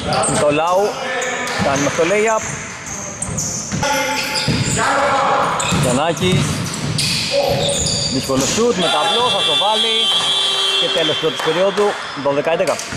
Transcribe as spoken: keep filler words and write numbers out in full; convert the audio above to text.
Νικολάου κάνει με το lay-up. Γιαννάκης. Δύσκολο σουτ με ταμπλό, θα το βάλει. Και τέλος πρώτης περίοδου, δώδεκα έντεκα.